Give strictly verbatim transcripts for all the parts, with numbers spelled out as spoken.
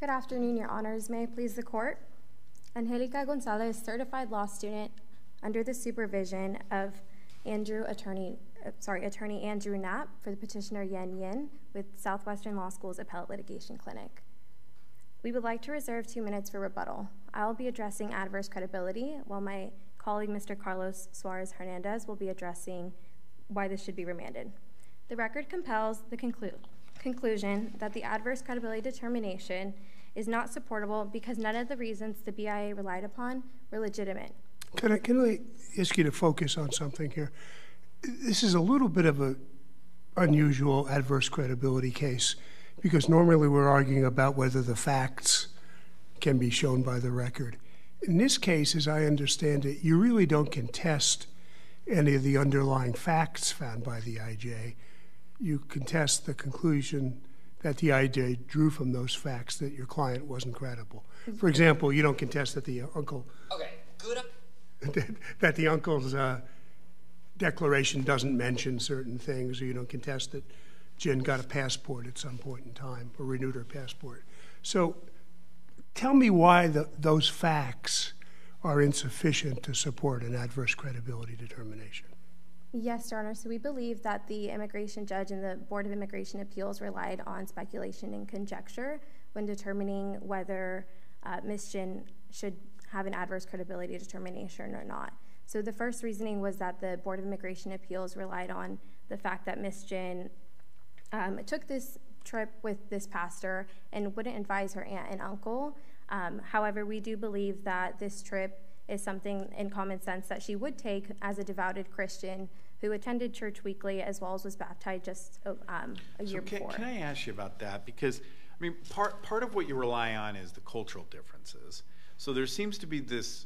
Good afternoon, Your Honors. May I please the court? Angelica Gonzalez, certified law student under the supervision of Andrew Attorney, uh, sorry, Attorney Andrew Knapp for the petitioner Yan Jin with Southwestern Law School's Appellate Litigation Clinic. We would like to reserve two minutes for rebuttal. I will be addressing adverse credibility, while my colleague, Mister Carlos Suarez Hernandez, will be addressing why this should be remanded. The record compels the conclu conclusion that the adverse credibility determination is not supportable because none of the reasons the B I A relied upon were legitimate. Can I, can I ask you to focus on something here? This is a little bit of an unusual adverse credibility case because normally we're arguing about whether the facts can be shown by the record. In this case, as I understand it, you really don't contest any of the underlying facts found by the I J. You contest the conclusion that the I J drew from those facts that your client wasn't credible. For example, you don't contest that the uncle okay, good. that, that the uncle's uh, declaration doesn't mention certain things, or you don't contest that Jin got a passport at some point in time or renewed her passport. So tell me why the, those facts are insufficient to support an adverse credibility determination. Yes, Your Honor. So we believe that the immigration judge and the Board of Immigration Appeals relied on speculation and conjecture when determining whether uh, Miz Jin should have an adverse credibility determination or not. So the first reasoning was that the Board of Immigration Appeals relied on the fact that Miz Jin um, took this trip with this pastor and wouldn't advise her aunt and uncle. Um, however, we do believe that this trip is something in common sense that she would take as a devoted Christian who attended church weekly as well as was baptized just um, a year so can, before. Can I ask you about that? Because, I mean, part, part of what you rely on is the cultural differences. So there seems to be this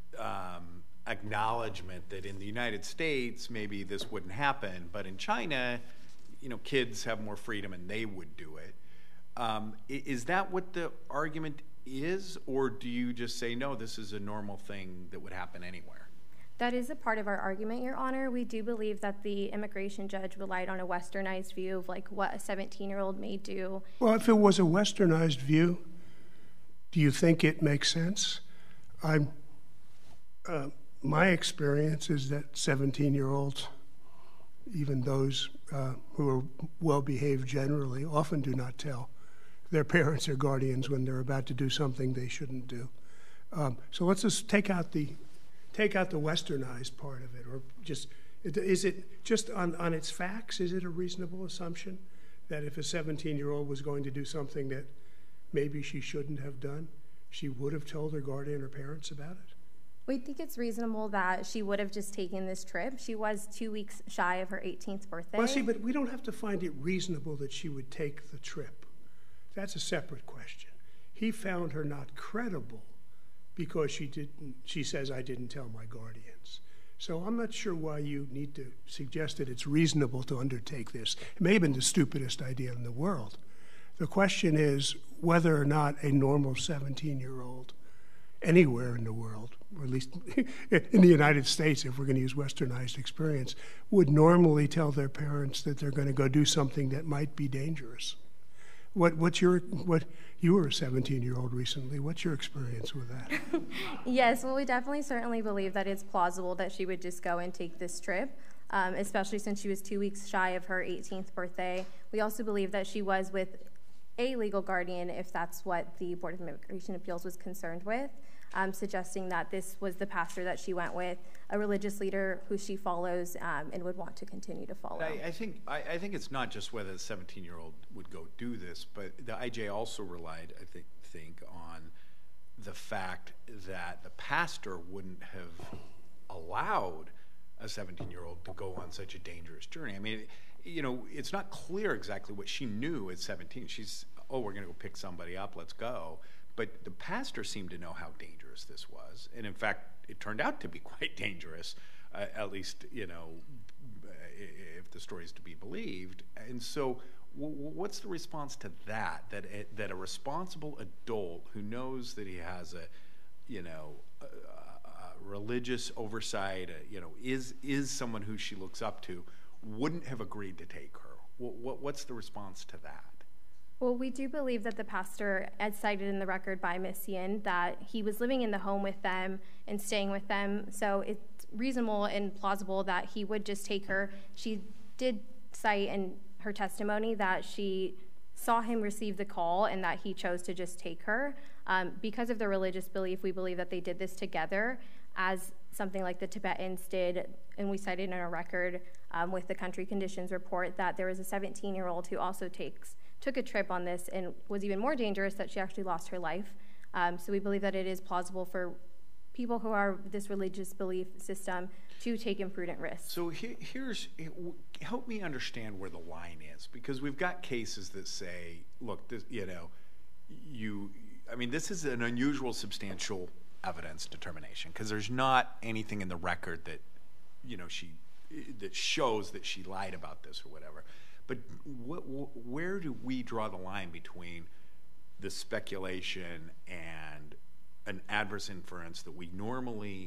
um, acknowledgement that in the United States, maybe this wouldn't happen, but in China, you know, kids have more freedom and they would do it. Um, is that what the argument is, or do you just say, no, this is a normal thing that would happen anywhere? That is a part of our argument, Your Honor. We do believe that the immigration judge relied on a westernized view of like what a seventeen-year-old may do. Well, if it was a westernized view, do you think it makes sense? I'm, uh, my experience is that seventeen-year-olds, even those uh, who are well-behaved generally, often do not tell their parents or guardians when they're about to do something they shouldn't do. Um, so let's just take out the take out the westernized part of it, or just is it just on on its facts? Is it a reasonable assumption that if a seventeen-year-old was going to do something that maybe she shouldn't have done, she would have told her guardian or parents about it? We think it's reasonable that she would have just taken this trip. She was two weeks shy of her eighteenth birthday. Well, see, but we don't have to find it reasonable that she would take the trip. That's a separate question. He found her not credible because she didn't. She says, I didn't tell my guardians. So I'm not sure why you need to suggest that it's reasonable to undertake this. It may have been the stupidest idea in the world. The question is whether or not a normal seventeen-year-old anywhere in the world, or at least in the United States, if we're going to use westernized experience, would normally tell their parents that they're going to go do something that might be dangerous. What, what's your, what, you were a seventeen-year-old recently. What's your experience with that? Yes, well, we definitely certainly believe that it's plausible that she would just go and take this trip, um, especially since she was two weeks shy of her eighteenth birthday. We also believe that she was with a legal guardian, if that's what the Board of Immigration Appeals was concerned with, um, suggesting that this was the pastor that she went with, a religious leader who she follows um, and would want to continue to follow. I, I think I, I think it's not just whether the seventeen-year-old would go do this, but the I J also relied, I think, think on the fact that the pastor wouldn't have allowed a seventeen-year-old to go on such a dangerous journey. I mean, you know, it's not clear exactly what she knew at seventeen. She's, oh, we're going to go pick somebody up, let's go. But the pastor seemed to know how dangerous this was. And in fact, it turned out to be quite dangerous, uh, at least, you know, if the story is to be believed. And so w what's the response to that, that a, that a responsible adult who knows that he has a, you know, a, a religious oversight, a, you know, is, is someone who she looks up to, wouldn't have agreed to take her? W what's the response to that? Well, we do believe that the pastor, as cited in the record by Miz Yan, that he was living in the home with them and staying with them. So it's reasonable and plausible that he would just take her. She did cite in her testimony that she saw him receive the call and that he chose to just take her. Um, because of their religious belief, we believe that they did this together, as something like the Tibetans did, and we cited in our record um, with the country conditions report that there was a seventeen-year-old who also takes took a trip on this and was even more dangerous, that she actually lost her life. Um, so we believe that it is plausible for people who are this religious belief system to take imprudent risks. So he, here's, help me understand where the line is, because we've got cases that say, look, this, you know, you, I mean, this is an unusual substantial evidence determination, because there's not anything in the record that, you know, she, that shows that she lied about this or whatever. But what, where do we draw the line between the speculation and an adverse inference that we normally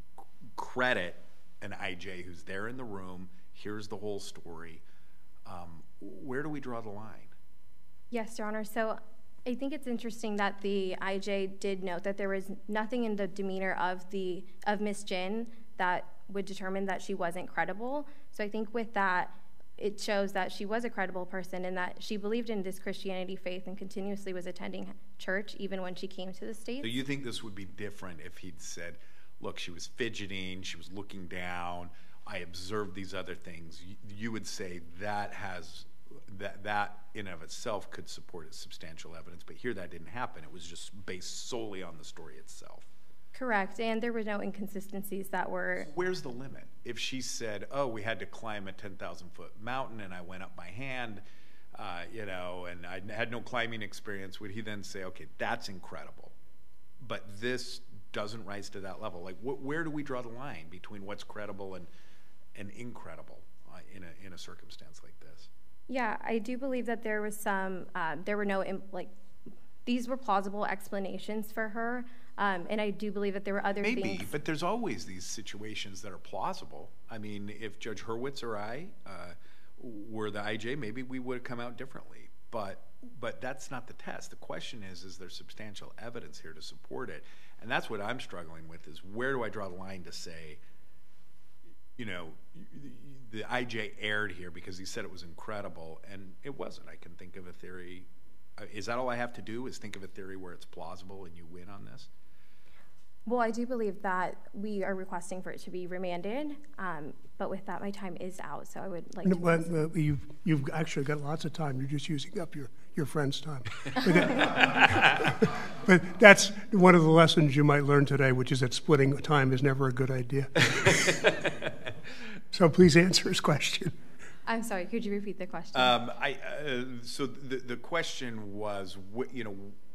credit an I J who's there in the room, here's the whole story? Um, where do we draw the line? Yes, Your Honor. So I think it's interesting that the I J did note that there was nothing in the demeanor of the of Miz Jin that would determine that she wasn't credible. So I think with that, it shows that she was a credible person and that she believed in this Christianity faith and continuously was attending church even when she came to the States. So you think this would be different if he'd said, look, she was fidgeting, she was looking down, I observed these other things. You, you would say that has, that, that in and of itself could support as substantial evidence, but here that didn't happen. It was just based solely on the story itself. Correct, and there were no inconsistencies that were... Where's the limit? If she said, oh, we had to climb a ten thousand foot mountain and I went up by hand, uh, you know, and I had no climbing experience, would he then say, okay, that's incredible, but this doesn't rise to that level? Like, wh where do we draw the line between what's credible and, and incredible uh, in, a, in a circumstance like this? Yeah, I do believe that there was some, um, there were no, like, these were plausible explanations for her. Um, and I do believe that there were other Maybe, things. Maybe, but there's always these situations that are plausible. I mean, if Judge Hurwitz or I uh, were the I J, maybe we would have come out differently. But but that's not the test. The question is, is there substantial evidence here to support it? And that's what I'm struggling with, is where do I draw the line to say, you know, the I J erred here because he said it was incredible, and it wasn't. I can think of a theory. Is that all I have to do, is think of a theory where it's plausible and you win on this? Well, I do believe that we are requesting for it to be remanded, um, but with that, my time is out, so I would like no, to... But, uh, you've, you've actually got lots of time. You're just using up your, your friend's time. But that's one of the lessons you might learn today, which is that splitting time is never a good idea. So please answer his question. I'm sorry, could you repeat the question? Um, I, uh, so the, the question was, what, you know,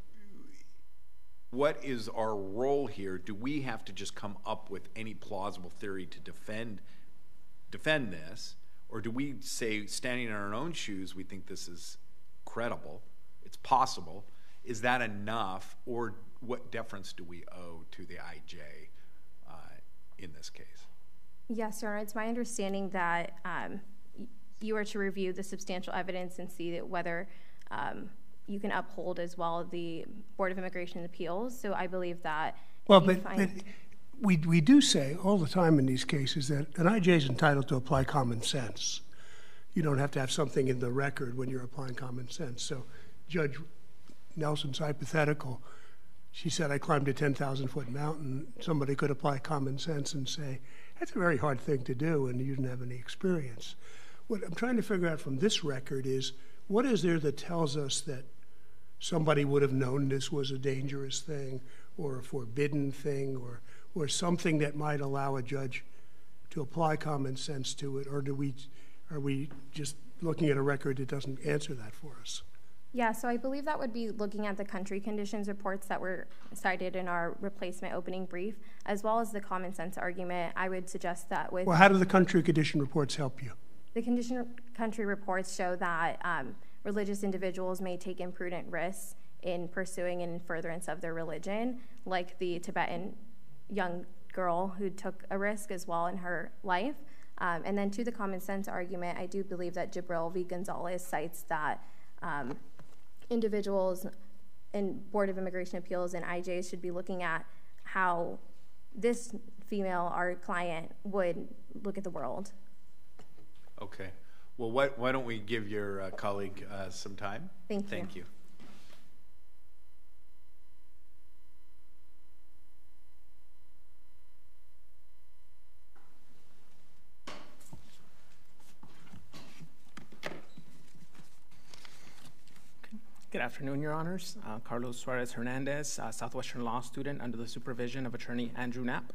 what is our role here? Do we have to just come up with any plausible theory to defend defend this? Or do we say, standing in our own shoes, we think this is credible, it's possible? Is that enough? Or what deference do we owe to the I J uh, in this case? Yes, Your Honor, it's my understanding that um, you are to review the substantial evidence and see that whether um, you can uphold as well the Board of Immigration and Appeals. So I believe that... Well, but, but we, we do say all the time in these cases that an I J is entitled to apply common sense. You don't have to have something in the record when you're applying common sense. So Judge Nelson's hypothetical, she said, I climbed a ten thousand foot mountain. Somebody could apply common sense and say, that's a very hard thing to do and you didn't have any experience. What I'm trying to figure out from this record is, what is there that tells us that somebody would have known this was a dangerous thing or a forbidden thing or, or something that might allow a judge to apply common sense to it? Or do we, are we just looking at a record that doesn't answer that for us? Yeah, so I believe that would be looking at the country conditions reports that were cited in our replacement opening brief, as well as the common sense argument. I would suggest that with... Well, how do the country condition reports help you? The condition country reports show that um, religious individuals may take imprudent risks in pursuing and in furtherance of their religion, like the Tibetan young girl who took a risk as well in her life. Um, and then to the common sense argument, I do believe that Jibril v. Gonzalez cites that um, individuals in Board of Immigration Appeals and I Js should be looking at how this female, our client, would look at the world. Okay. Well, why, why don't we give your uh, colleague uh, some time? Thank you. Thank you. Good afternoon, Your Honors. Uh, Carlos Suarez Hernandez, uh, Southwestern law student under the supervision of attorney Andrew Knapp.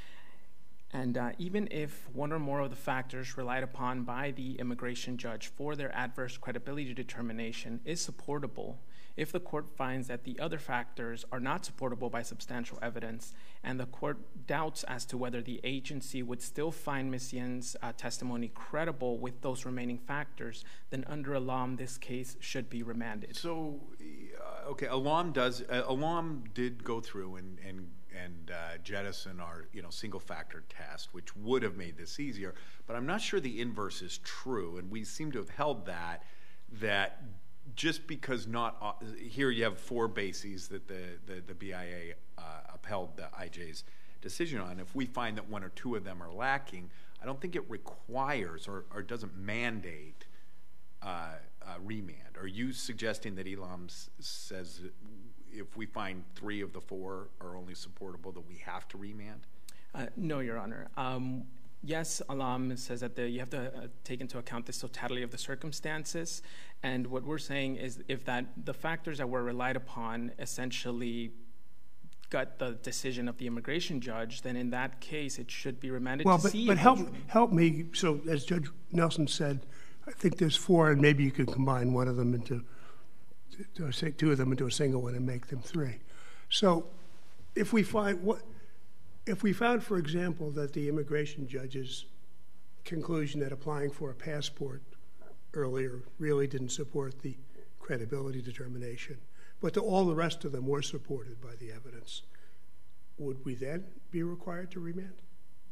And uh, even if one or more of the factors relied upon by the immigration judge for their adverse credibility determination is supportable, if the court finds that the other factors are not supportable by substantial evidence, and the court doubts as to whether the agency would still find Miz Yan's uh, testimony credible with those remaining factors, then under Alam, this case should be remanded. So, uh, okay, Alam does, uh, Alam did go through and, and and uh, jettison our, you know, single factor test, which would have made this easier. But I'm not sure the inverse is true, and we seem to have held that that just because not uh, here you have four bases that the the, the B I A uh, upheld the I J's decision on. If we find that one or two of them are lacking, I don't think it requires or, or doesn't mandate uh, uh, remand. Are you suggesting that Elam s says if we find three of the four are only supportable, that we have to remand? Uh, no, Your Honor. Um, yes, Alam says that the, you have to uh, take into account the totality of the circumstances. And what we're saying is if that the factors that were relied upon essentially got the decision of the immigration judge, then in that case it should be remanded well, to but, see. But help, help me. So as Judge Nelson said, I think there's four, and maybe you could combine one of them into two of them into a single one and make them three. So if we find what if we found, for example, that the immigration judge's conclusion that applying for a passport earlier really didn't support the credibility determination, but the, all the rest of them were supported by the evidence, would we then be required to remand?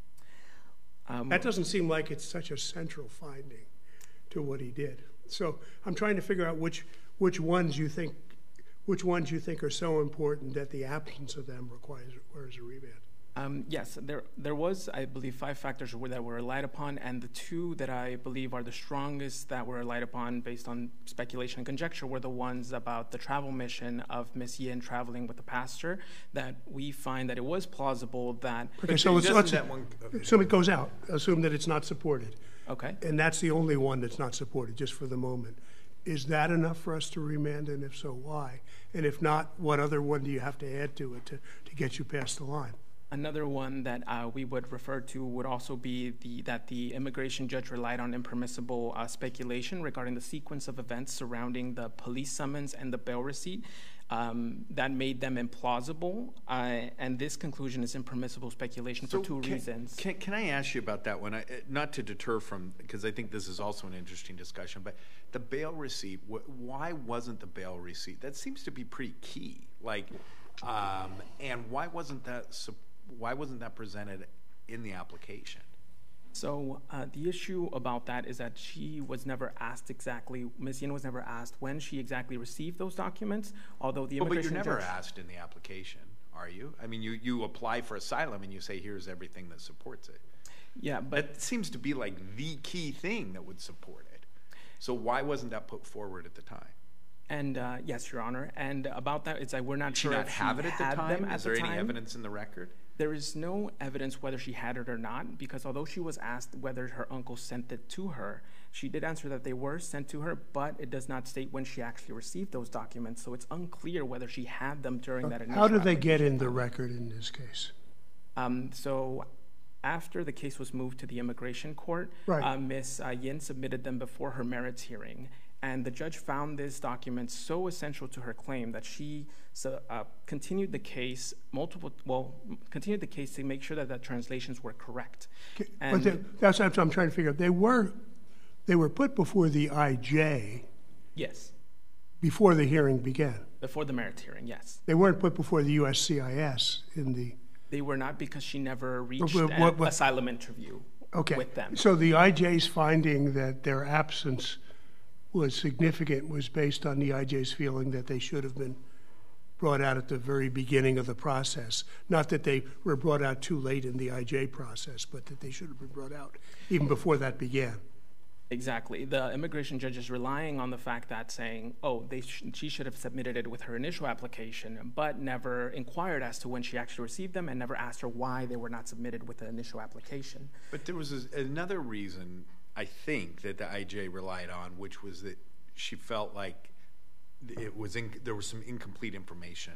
Um, that doesn't seem like it's such a central finding to what he did. So I'm trying to figure out which which ones you think which ones you think are so important that the absence of them requires requires a remand. Um, yes, there there was, I believe, five factors that were relied upon, and the two that I believe are the strongest that were relied upon based on speculation and conjecture were the ones about the travel mission of Miss Yin traveling with the pastor, that we find that it was plausible that... Okay, so let's, let's that one, okay. assume it goes out, assume that it's not supported. Okay. And that's the only one that's not supported, just for the moment. Is that enough for us to remand, and if so, why? And if not, what other one do you have to add to it to, to get you past the line? Another one that uh, we would refer to would also be the, that the immigration judge relied on impermissible uh, speculation regarding the sequence of events surrounding the police summons and the bail receipt. Um, that made them implausible, uh, and this conclusion is impermissible speculation so for two can, reasons. Can, can I ask you about that one? I, not to deter from, because I think this is also an interesting discussion, but the bail receipt, wh why wasn't the bail receipt? That seems to be pretty key. Like, um, and why wasn't that? Why wasn't that presented in the application? So uh, the issue about that is that she was never asked exactly, Miz Yin was never asked when she exactly received those documents, although the immigration judge... Oh, but you're never judge, asked in the application, are you? I mean, you, you apply for asylum and you say, here's everything that supports it. Yeah, but... It seems to be like the key thing that would support it. So why wasn't that put forward at the time? And uh, yes, Your Honor, and about that, it's like we're not Did sure she not if have she it at the had time? them at Is there the any time. evidence in the record? There is no evidence whether she had it or not, because although she was asked whether her uncle sent it to her, she did answer that they were sent to her, but it does not state when she actually received those documents, so it's unclear whether she had them during that initial How did they get in the record in this case? Um, so after the case was moved to the immigration court, right. uh, Miz Uh, Yin submitted them before her merits hearing. And the judge found this document so essential to her claim that she so, uh, continued the case multiple, well, continued the case to make sure that the translations were correct. Okay. And but the, that's what I'm trying to figure out. They were, they were put before the I J. Yes. Before the hearing began. Before the merits hearing, yes. They weren't put before the U S C I S in the. They were not, because she never reached what, an what, what, asylum interview okay. with them. So the I J's finding that their absence was significant was based on the I J's feeling that they should have been brought out at the very beginning of the process. Not that they were brought out too late in the I J process, but that they should have been brought out even before that began. Exactly. The immigration judge is relying on the fact that saying, oh, they sh she should have submitted it with her initial application, but never inquired as to when she actually received them and never asked her why they were not submitted with the initial application. But there was a, another reason, I think, that the I J relied on, which was that she felt like it was in, there was some incomplete information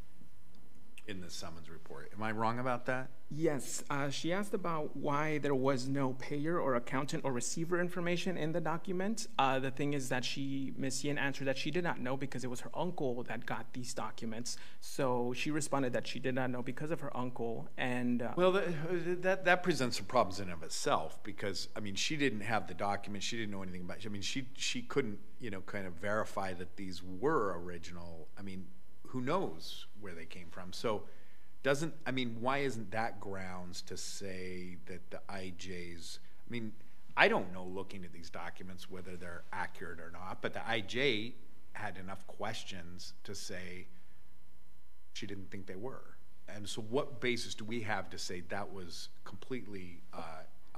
in the summons report. Am I wrong about that? Yes. Uh, she asked about why there was no payer or accountant or receiver information in the document. Uh, the thing is that she, Miz Yin, answered that she did not know because it was her uncle that got these documents. So she responded that she did not know because of her uncle. And uh, well, that, that that presents some problems in and of itself, because I mean, she didn't have the document. She didn't know anything about it. I mean, she she couldn't, you know, kind of verify that these were original. I mean, who knows where they came from? So doesn't, I mean, why isn't that grounds to say that the I J's, I mean, I don't know looking at these documents whether they're accurate or not, but the I J had enough questions to say she didn't think they were. And so what basis do we have to say that was completely uh, uh,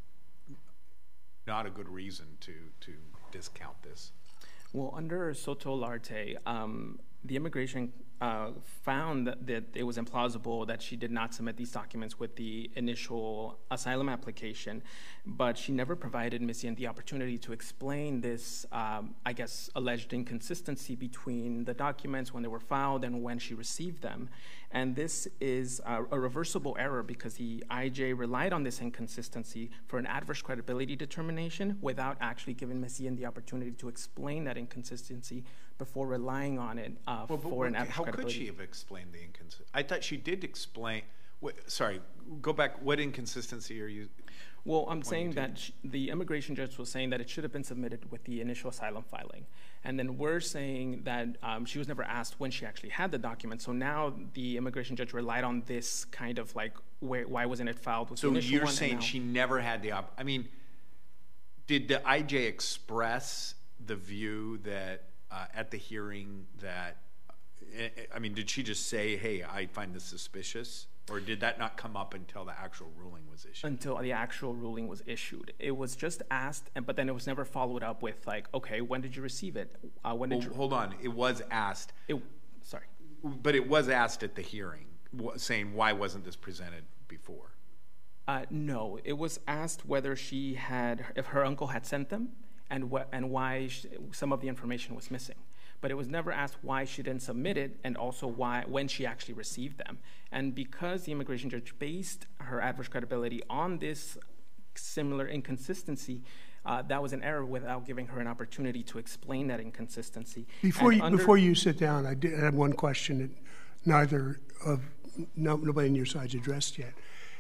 not a good reason to, to discount this? Well, under Soto Larte, um, the immigration uh, found that, that it was implausible that she did not submit these documents with the initial asylum application, but she never provided Miz Yin the opportunity to explain this, um, I guess, alleged inconsistency between the documents when they were filed and when she received them. And this is a, a reversible error because the I J relied on this inconsistency for an adverse credibility determination without actually giving Miz Yin the opportunity to explain that inconsistency before relying on it uh, well, for an adverse how credibility. How could she have explained the inconsistency? I thought she did explain. What, sorry, go back. What inconsistency are you? Well, I'm saying that she, the immigration judge was saying that it should have been submitted with the initial asylum filing. And then we're saying that um, she was never asked when she actually had the document. So now the immigration judge relied on this kind of like, where, why wasn't it filed with so the initial you're one? saying she never had the op I mean, did the I J express the view that uh, at the hearing that, uh, I mean, did she just say, hey, I find this suspicious? Or did that not come up until the actual ruling was issued? Until the actual ruling was issued. It was just asked, and but then it was never followed up with like, okay, when did you receive it? Uh, when did well, you... Hold on, it was asked. It, sorry. But it was asked at the hearing, saying why wasn't this presented before? Uh, no, it was asked whether she had, if her uncle had sent them, and what and why she, some of the information was missing. But it was never asked why she didn't submit it, and also why when she actually received them. And because the immigration judge based her adverse credibility on this similar inconsistency, uh, that was an error without giving her an opportunity to explain that inconsistency. Before you, before you sit down, I did have one question that neither of no, nobody on your side's addressed yet.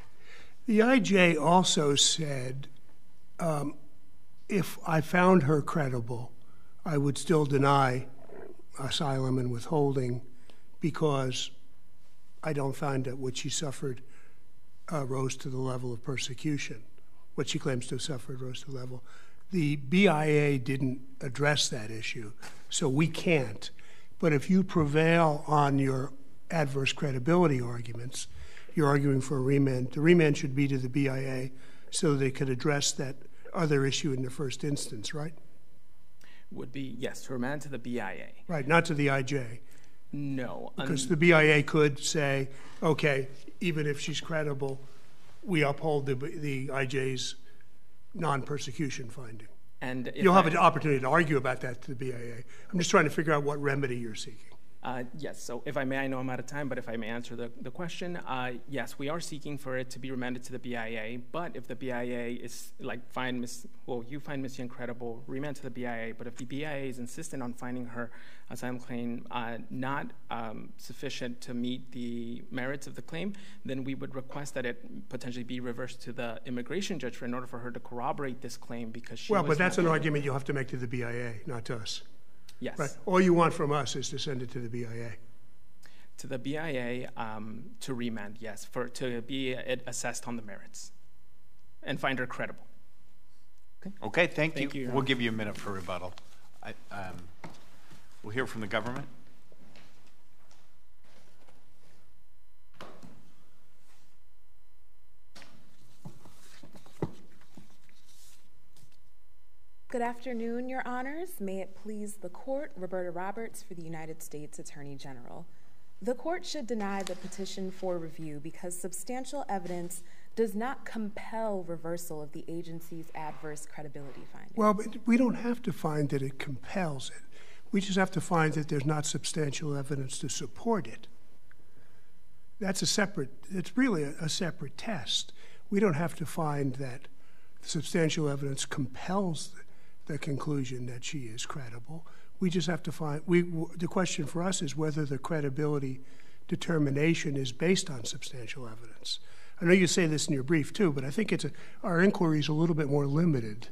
The I J also said, um, if I found her credible, I would still deny asylum and withholding because I don't find that what she suffered uh, rose to the level of persecution. What she claims to have suffered rose to the level. The B I A didn't address that issue, so we can't. But if you prevail on your adverse credibility arguments, you're arguing for a remand. The remand should be to the B I A so they could address that other issue in the first instance, right? Would be, yes, to remand to the B I A. Right, not to the I J. No. Because the B I A could say, okay, even if she's credible, we uphold the, the I J's non-persecution finding. And You'll I, have an opportunity to argue about that to the B I A. I'm just trying to figure out what remedy you're seeking. Uh, yes, so if I may, I know I'm out of time, but if I may answer the, the question, uh, yes, we are seeking for it to be remanded to the B I A, but if the B I A is, like, find Miss well, you find Miss Yin credible, remand to the B I A, but if the B I A is insistent on finding her asylum claim uh, not um, sufficient to meet the merits of the claim, then we would request that it potentially be reversed to the immigration judge for in order for her to corroborate this claim because she Well, was but that's not an argument you'll have to make to the B I A, not to us. Yes. Right. All you want from us is to send it to the B I A. To the B I A um, to remand, yes, for to be uh, assessed on the merits and find her credible. Okay, thank, Thank you. you, Your We'll Honor. give you a minute for rebuttal. I, um, we'll hear from the government. Good afternoon, Your Honors. May it please the court, Roberta Roberts for the United States Attorney General. The court should deny the petition for review because substantial evidence does not compel reversal of the agency's adverse credibility finding. Well, but we don't have to find that it compels it. We just have to find that there's not substantial evidence to support it. That's a separate, it's really a, a separate test. We don't have to find that substantial evidence compels the the conclusion that she is credible. We just have to find, we, the question for us is whether the credibility determination is based on substantial evidence. I know you say this in your brief too, but I think it's a, our inquiry is a little bit more limited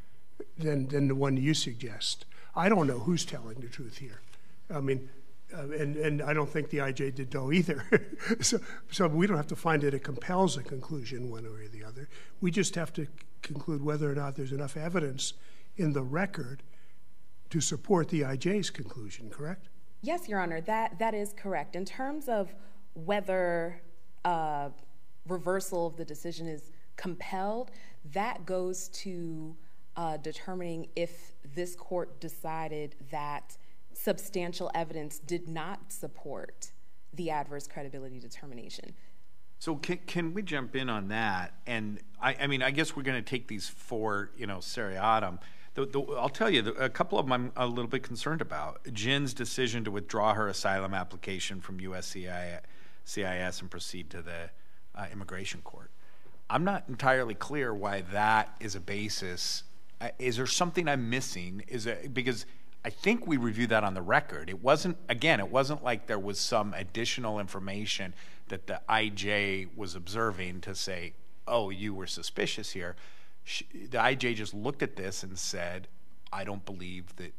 than, than the one you suggest. I don't know who's telling the truth here. I mean, uh, and, and I don't think the I J did know either. so, so we don't have to find that it compels a conclusion one way or the other. We just have to conclude whether or not there's enough evidence in the record to support the I J's conclusion, correct? Yes, Your Honor, that, that is correct. In terms of whether uh, reversal of the decision is compelled, that goes to uh, determining if this court decided that substantial evidence did not support the adverse credibility determination. So can, can we jump in on that? And I, I mean, I guess we're going to take these four, you know, seriatim. The, the, I'll tell you, the, a couple of them I'm a little bit concerned about. Jin's decision to withdraw her asylum application from U S C I S and proceed to the uh, immigration court. I'm not entirely clear why that is a basis. Uh, is there something I'm missing? Is it because I think we reviewed that on the record. It wasn't, again, it wasn't like there was some additional information that the I J was observing to say, oh, you were suspicious here. She, the I J just looked at this and said, I don't believe that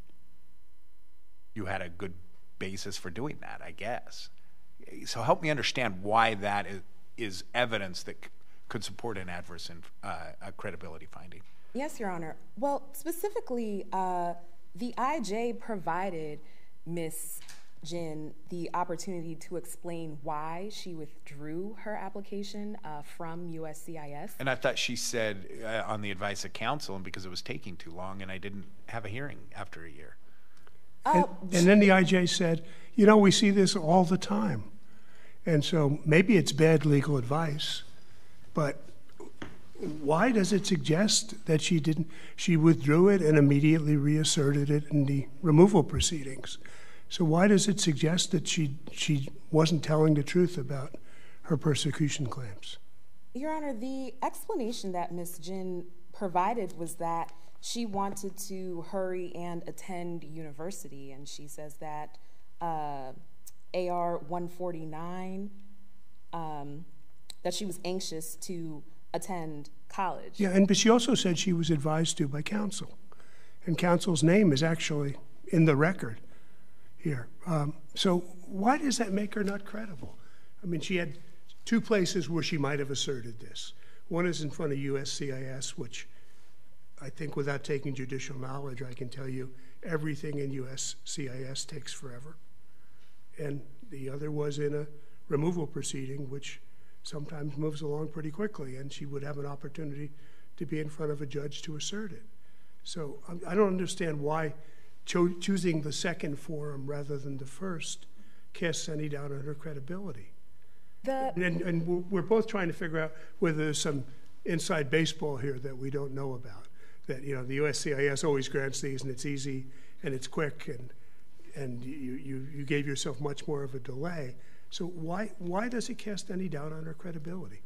you had a good basis for doing that, I guess. So help me understand why that is, is evidence that c- could support an adverse in, uh, a credibility finding. Yes, Your Honor. Well, specifically, uh, the I J provided Miz Jin the opportunity to explain why she withdrew her application uh, from U S C I S. And I thought she said uh, on the advice of counsel, and because it was taking too long, and I didn't have a hearing after a year. And, and then the I J said, you know, we see this all the time. And so maybe it's bad legal advice, but why does it suggest that she didn't, she withdrew it and immediately reasserted it in the removal proceedings? So why does it suggest that she she wasn't telling the truth about her persecution claims? Your Honor, the explanation that Miz Jin provided was that she wanted to hurry and attend university, and she says that uh, A R one forty-nine, um, that she was anxious to attend college. Yeah, and but she also said she was advised to by counsel, and counsel's name is actually in the record here. Um, so why does that make her not credible? I mean, she had two places where she might have asserted this. One is in front of U S C I S, which I think without taking judicial knowledge, I can tell you everything in U S C I S takes forever. And the other was in a removal proceeding, which sometimes moves along pretty quickly, and she would have an opportunity to be in front of a judge to assert it. So I don't understand why Cho- choosing the second forum rather than the first casts any doubt on her credibility. The and, and we're, we're both trying to figure out whether there's some inside baseball here that we don't know about. That, you know, the U S C I S always grants these, and it's easy and it's quick, and and you, you, you gave yourself much more of a delay. So why why does it cast any doubt on her credibility?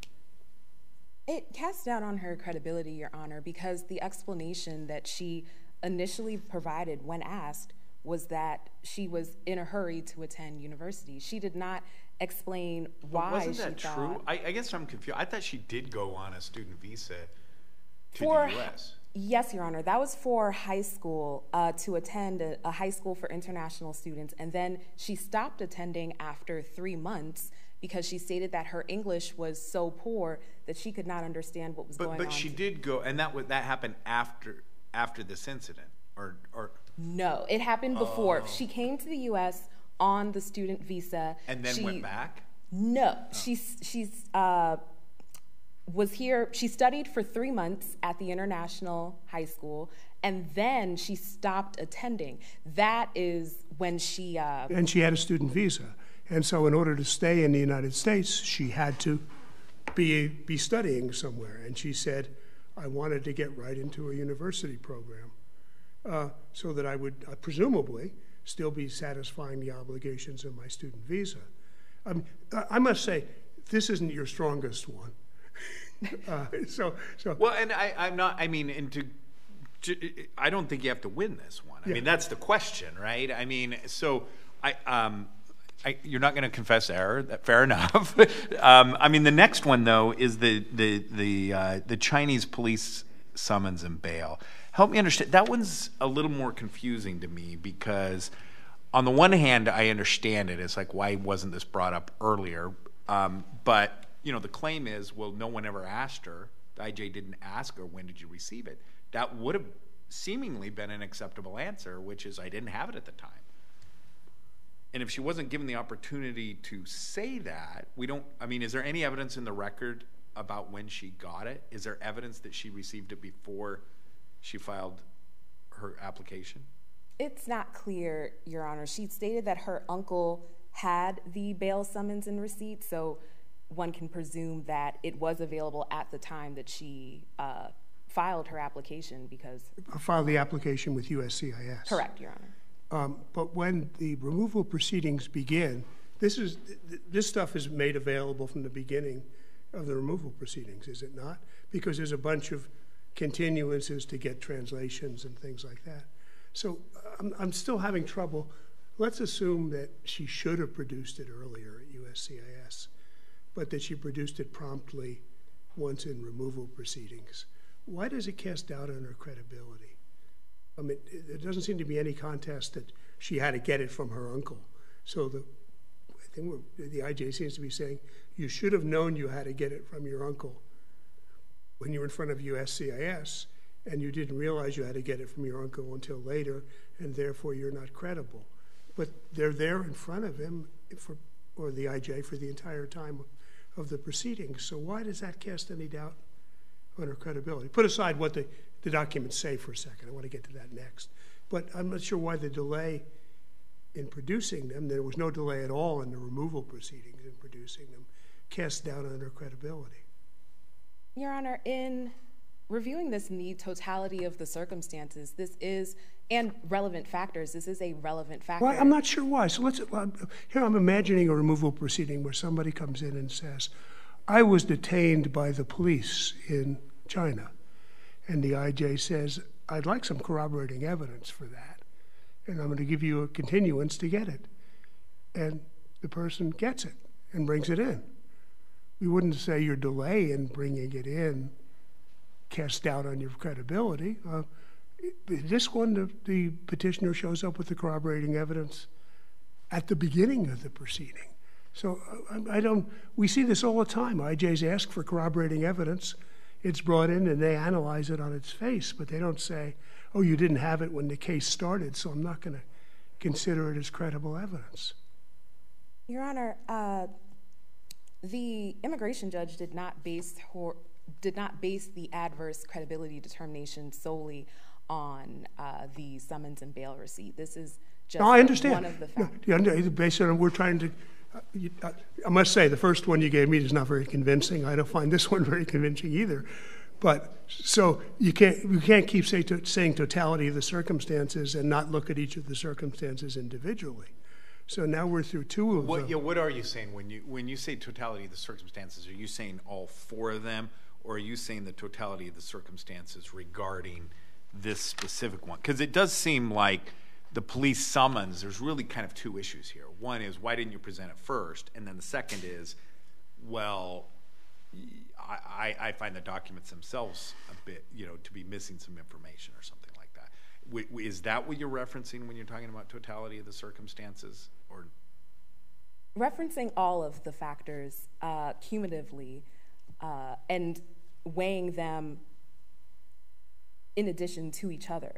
It casts doubt on her credibility, Your Honor, because the explanation that she initially provided when asked was that she was in a hurry to attend university. She did not explain why. But wasn't that she true? thought, I, I guess I'm confused. I thought she did go on a student visa to For- the U S. Yes, Your Honor. That was for high school, uh, to attend a, a high school for international students. And then she stopped attending after three months because she stated that her English was so poor that she could not understand what was But going but on. she did go, and that was, that happened after after this incident, or or No, it happened before. Oh. She came to the U S on the student visa. And then she, went back? No, oh. she's she's uh, was here. She studied for three months at the International High School, and then she stopped attending. That is when she. Uh, and she had a student visa, and so in order to stay in the United States, she had to be be studying somewhere. And she said, "I wanted to get right into a university program, uh, so that I would uh, presumably still be satisfying the obligations of my student visa." Um, I must say, this isn't your strongest one. uh, so, so well, and I, I'm not. I mean, and to, to, I don't think you have to win this one. I yeah. mean, that's the question, right? I mean, so I, um, I you're not going to confess error. That, fair enough. um, I mean, the next one though is the the the uh, the Chinese police summons and bail. Help me understand. That one's a little more confusing to me because, on the one hand, I understand it. It's like, why wasn't this brought up earlier? Um, but, you know, the claim is, well, no one ever asked her. The I J didn't ask her, when did you receive it? That would have seemingly been an acceptable answer, which is, I didn't have it at the time. And if she wasn't given the opportunity to say that, we don't, I mean, is there any evidence in the record about when she got it? Is there evidence that she received it before she filed her application? It's not clear, Your Honor. She stated that her uncle had the bail summons and receipt, so one can presume that it was available at the time that she uh, filed her application because... Filed the application with U S C I S. Correct, Your Honor. Um, but when the removal proceedings begin, this is this stuff is made available from the beginning of the removal proceedings, is it not? Because there's a bunch of continuances to get translations and things like that. So I'm, I'm still having trouble. Let's assume that she should have produced it earlier at U S C I S, but that she produced it promptly once in removal proceedings. Why does it cast doubt on her credibility? I mean, there doesn't seem to be any contest that she had to get it from her uncle. So the, I think we're, the I J seems to be saying, you should have known you had to get it from your uncle when you were in front of U S C I S, and you didn't realize you had to get it from your uncle until later, and therefore you're not credible. But they're there in front of him, for, or the I J, for the entire time of the proceedings. So why does that cast any doubt on her credibility? Put aside what the, the documents say for a second. I want to get to that next. But I'm not sure why the delay in producing them, there was no delay at all in the removal proceedings in producing them, cast doubt on her credibility. Your Honor, in reviewing this in the totality of the circumstances, this is, and relevant factors, this is a relevant factor. Well, I'm not sure why. So let's, here I'm imagining a removal proceeding where somebody comes in and says, I was detained by the police in China. And the I J says, I'd like some corroborating evidence for that. And I'm going to give you a continuance to get it. And the person gets it and brings it in. We wouldn't say your delay in bringing it in cast doubt on your credibility. Uh, this one, the, the petitioner shows up with the corroborating evidence at the beginning of the proceeding. So uh, I, I don't, we see this all the time. I Js ask for corroborating evidence. It's brought in and they analyze it on its face, but they don't say, oh, you didn't have it when the case started, so I'm not going to consider it as credible evidence. Your Honor, uh, the immigration judge did not base her, did not base the adverse credibility determination solely on uh, the summons and bail receipt. This is just no, I understand. one of the factors. No, based on we're trying to. Uh, you, uh, I must say the first one you gave me is not very convincing. I don't find this one very convincing either. But so you can't you can't keep say to, saying totality of the circumstances and not look at each of the circumstances individually. So now we're through two of what, them. Yeah, what are you saying when you when you say totality of the circumstances? Are you saying all four of them, or are you saying the totality of the circumstances regarding this specific one? Because it does seem like the police summons, there's really kind of two issues here. One is, why didn't you present it first? And then the second is, well, I, I find the documents themselves a bit, you know, to be missing some information or something like that. Is that what you're referencing when you're talking about totality of the circumstances? Or referencing all of the factors uh, cumulatively uh, and weighing them in addition to each other.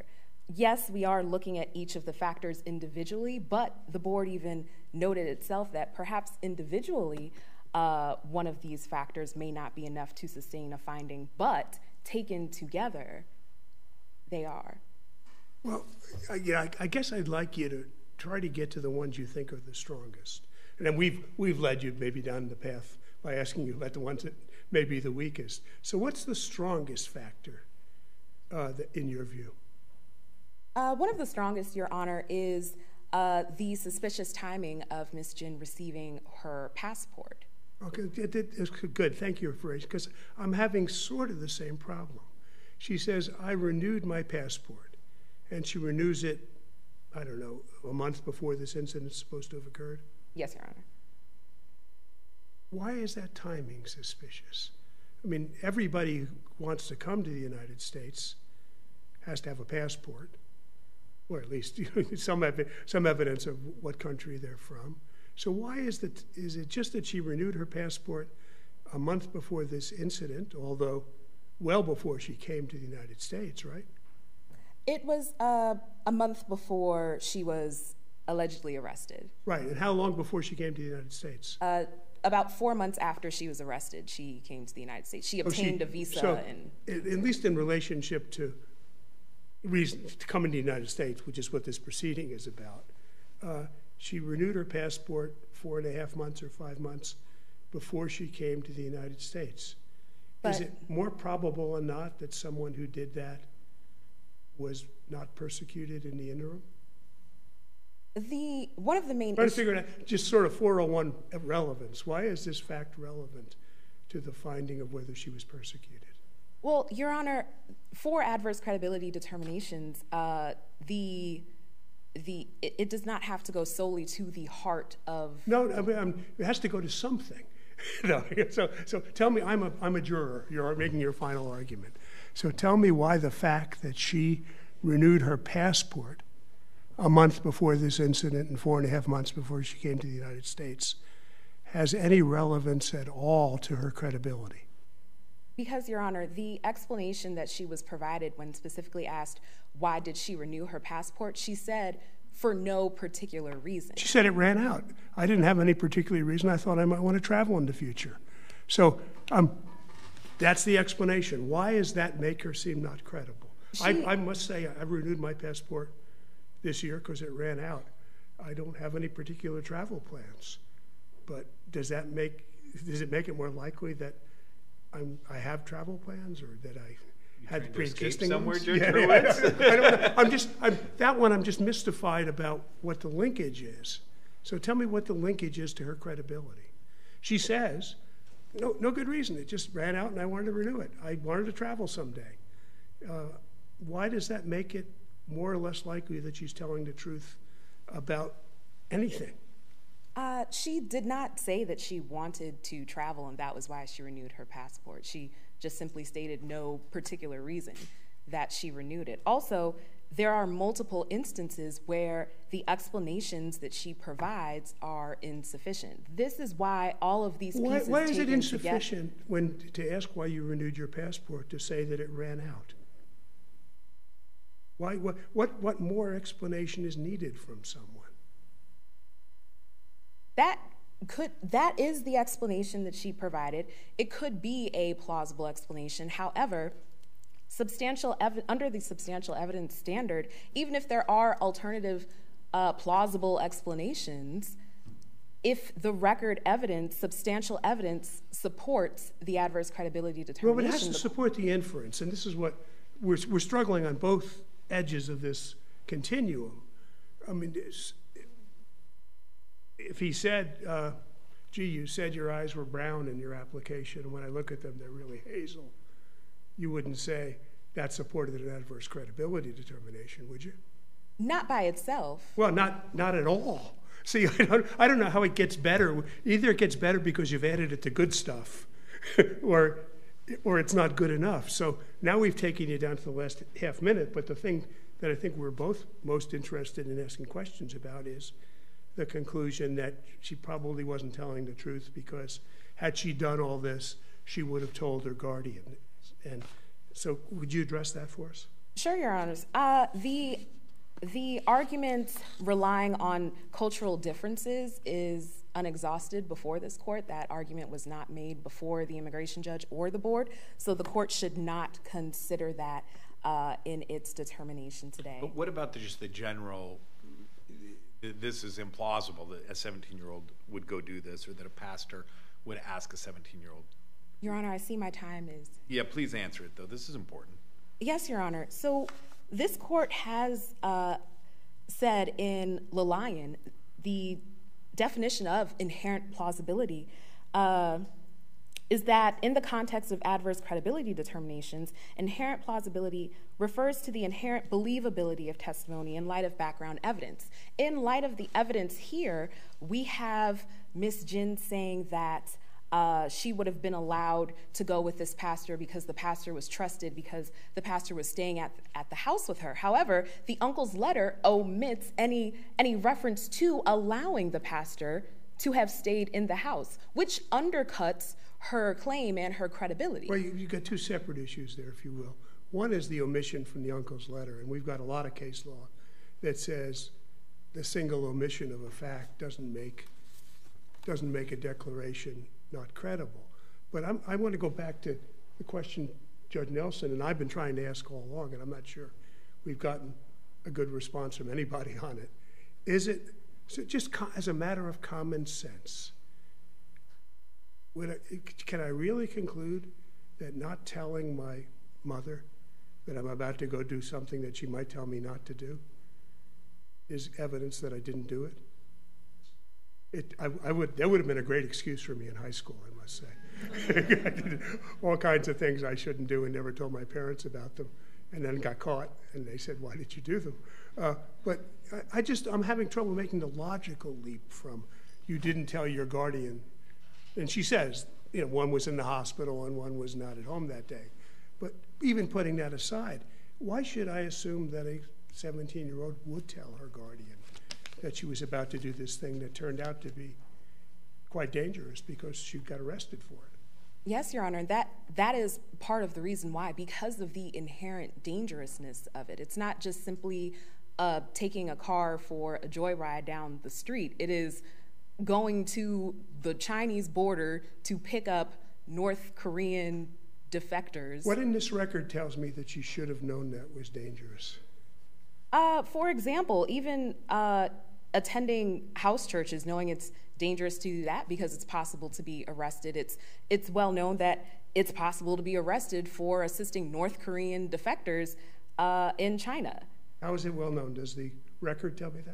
yes, we are looking at each of the factors individually, but the board even noted itself that perhaps individually, uh, one of these factors may not be enough to sustain a finding, but taken together, they are. Well, I, yeah, I, I guess I'd like you to try to get to the ones you think are the strongest. And then we've, we've led you maybe down the path by asking you about the ones that may be the weakest. So what's the strongest factor uh, that, in your view? Uh, one of the strongest, Your Honor, is uh, the suspicious timing of Miz Jin receiving her passport. Okay, it, it, it's good. Thank you for it, because I'm having sort of the same problem. She says, I renewed my passport, and she renews it, I don't know, a month before this incident is supposed to have occurred? Yes, Your Honor. Why is that timing suspicious? I mean, everybody who wants to come to the United States has to have a passport, or at least you know, some, ev some evidence of what country they're from. So why is, that, is it just that she renewed her passport a month before this incident, although well before she came to the United States, right? It was uh, a month before she was allegedly arrested. Right, and how long before she came to the United States? Uh, about four months after she was arrested, she came to the United States. She obtained oh, she, a visa. So, and at least in relationship to reason to come into the United States, which is what this proceeding is about, uh, she renewed her passport four and a half months or five months before she came to the United States. But, is it more probable or not that someone who did that was not persecuted in the interim? The one of the main I'm trying to figure out just sort of four oh one relevance. Why is this fact relevant to the finding of whether she was persecuted? Well, Your Honor, for adverse credibility determinations, uh, the the it, it does not have to go solely to the heart of. No, I mean, I'm, it has to go to something. No, so, so tell me, I'm a, I'm a juror. You're making your final argument. So tell me why the fact that she renewed her passport a month before this incident and four and a half months before she came to the United States has any relevance at all to her credibility. Because, Your Honor, the explanation that she was provided when specifically asked why did she renew her passport, she said for no particular reason. She said it ran out. I didn't have any particular reason. I thought I might want to travel in the future. So um, that's the explanation. Why does that make her seem not credible? She, I, I must say I renewed my passport this year because it ran out. I don't have any particular travel plans. But does that make, does it make it more likely that I'm, I have travel plans or that I had pre-existing somewhere, ones? Judge Yeah, Hurwitz? I don't know. I'm just, I'm, that one I'm just mystified about what the linkage is. So tell me what the linkage is to her credibility. She says, no, no good reason. It just ran out and I wanted to renew it. I wanted to travel someday. Uh, why does that make it more or less likely that she's telling the truth about anything? Uh, she did not say that she wanted to travel and that was why she renewed her passport. She just simply stated no particular reason that she renewed it. Also, there are multiple instances where the explanations that she provides are insufficient. This is why all of these pieces Why, why is it insufficient together, when to ask why you renewed your passport to say that it ran out? Why, what, what, what more explanation is needed from someone? That could that is the explanation that she provided. It could be a plausible explanation. However, substantial ev under the substantial evidence standard, even if there are alternative uh, plausible explanations, if the record evidence, substantial evidence, supports the adverse credibility determination. Well, it has to support the inference, and this is what we're, we're struggling on both edges of this continuum. I mean, if he said, uh, gee, you said your eyes were brown in your application, and when I look at them, they're really hazel, you wouldn't say that supported an adverse credibility determination, would you? Not by itself. Well, not, not at all. See, I don't, I don't know how it gets better. Either it gets better because you've added it to good stuff, or, or it's not good enough. So now we've taken you down to the last half minute, but the thing that I think we're both most interested in asking questions about is the conclusion that she probably wasn't telling the truth because had she done all this, she would have told her guardian. And so would you address that for us? Sure, Your Honors. Uh, the, the argument relying on cultural differences is unexhausted before this court. That argument was not made before the immigration judge or the board, so the court should not consider that uh, in its determination today. But what about the, just the general, this is implausible that a seventeen-year-old would go do this, or that a pastor would ask a seventeen-year-old? Your Honor, I see my time is... Yeah, please answer it, though. This is important. Yes, Your Honor. So this court has uh, said in Lalayan the definition of inherent plausibility uh, is that in the context of adverse credibility determinations, inherent plausibility refers to the inherent believability of testimony in light of background evidence. In light of the evidence here, we have Miz Jin saying that uh, she would have been allowed to go with this pastor because the pastor was trusted, because the pastor was staying at, at the house with her. However, the uncle's letter omits any, any reference to allowing the pastor to have stayed in the house, which undercuts her claim and her credibility. Well, you, you've got two separate issues there, if you will. One is the omission from the uncle's letter, and we've got a lot of case law that says the single omission of a fact doesn't make, doesn't make a declaration not credible. But I'm, I want to go back to the question Judge Nelson and I've been trying to ask all along, and I'm not sure we've gotten a good response from anybody on it. Is it, so just co as a matter of common sense, would I, can I really conclude that not telling my mother that I'm about to go do something that she might tell me not to do is evidence that I didn't do it? It, I, I would, that would have been a great excuse for me in high school, I must say. I did all kinds of things I shouldn't do and never told my parents about them, and then got caught, and they said, why did you do them? Uh, but I, I just, I'm having trouble making the logical leap from you didn't tell your guardian. And she says, you know, one was in the hospital and one was not at home that day. But even putting that aside, why should I assume that a seventeen-year-old would tell her guardian that she was about to do this thing that turned out to be quite dangerous because she got arrested for it? Yes, Your Honor, that, that is part of the reason why, because of the inherent dangerousness of it. It's not just simply uh, taking a car for a joyride down the street. It is going to the Chinese border to pick up North Korean defectors. What in this record tells me that she should have known that was dangerous? Uh, for example, even uh, attending house churches, knowing it's dangerous to do that because it's possible to be arrested. It's, it's well known that it's possible to be arrested for assisting North Korean defectors uh, in China. How is it well known? Does the record tell me that?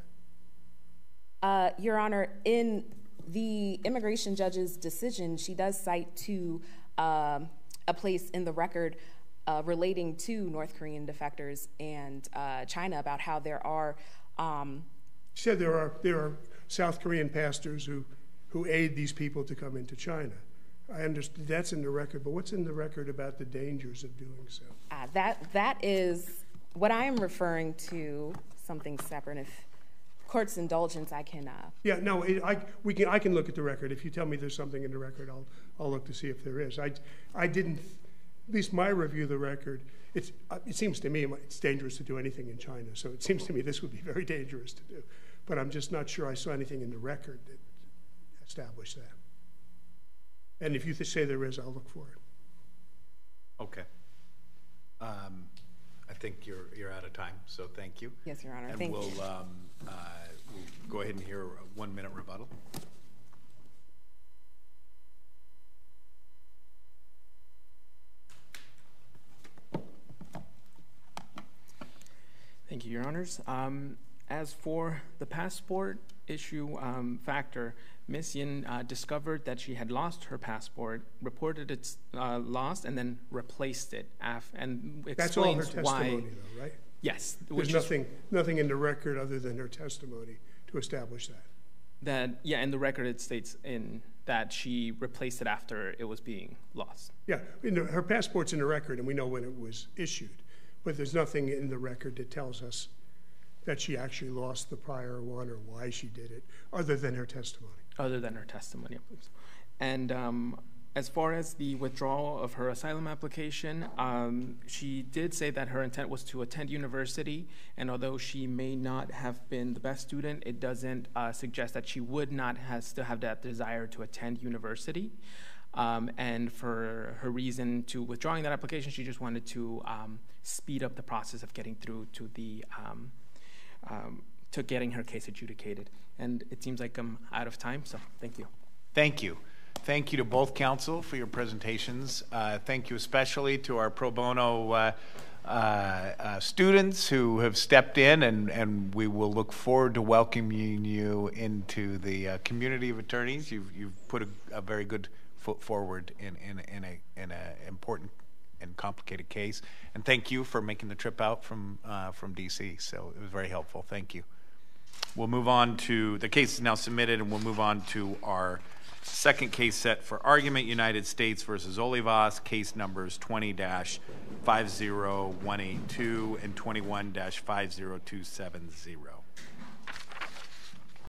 Uh, Your Honor, in the immigration judge's decision, she does cite to um, a place in the record uh, relating to North Korean defectors and uh, China about how there are. Um, she said there are there are South Korean pastors who who aid these people to come into China. I understand that's in the record, but what's in the record about the dangers of doing so? Uh, that that is what I am referring to. Something separate. If court's indulgence, I can. Uh, yeah, no, it, I we can. I can look at the record. If you tell me there's something in the record, I'll I'll look to see if there is. I I didn't. At least my review of the record. It's it seems to me it's dangerous to do anything in China. So it seems to me this would be very dangerous to do. But I'm just not sure I saw anything in the record that established that. And if you say there is, I'll look for it. Okay. Um, I think you're you're out of time. So thank you. Yes, Your Honor. And thank we'll, you. Um, uh, we'll go ahead and hear a one-minute rebuttal. Thank you, Your Honors. Um, as for the passport issue um, factor, Miz Yin uh, discovered that she had lost her passport, reported it's uh, lost, and then replaced it. Af and explains That's all her testimony, why, though, right? Yes. There's nothing, nothing in the record other than her testimony to establish that. That yeah, in the record it states in that she replaced it after it was being lost. Yeah, in the, her passport's in the record, and we know when it was issued. But there's nothing in the record that tells us that she actually lost the prior one or why she did it, other than her testimony. Other than her testimony, and um, as far as the withdrawal of her asylum application, um, she did say that her intent was to attend university, and although she may not have been the best student, it doesn't uh, suggest that she would not have, still have that desire to attend university. Um, and for her reason to withdrawing that application, she just wanted to um, speed up the process of getting through to the um, um, to getting her case adjudicated. And it seems like I'm out of time, so thank you. Thank you. Thank you to both counsel for your presentations. Uh, thank you especially to our pro bono uh, uh, uh, students who have stepped in, and, and we will look forward to welcoming you into the uh, community of attorneys. You've, you've put a, a very good foot forward in, in, in a in a important and complicated case. And thank you for making the trip out from, uh, from D C. So it was very helpful. Thank you. We'll move on to, the case is now submitted, and we'll move on to our second case set for argument, United States versus Olivas, case numbers twenty dash five zero one eight two and twenty-one dash five zero two seven zero.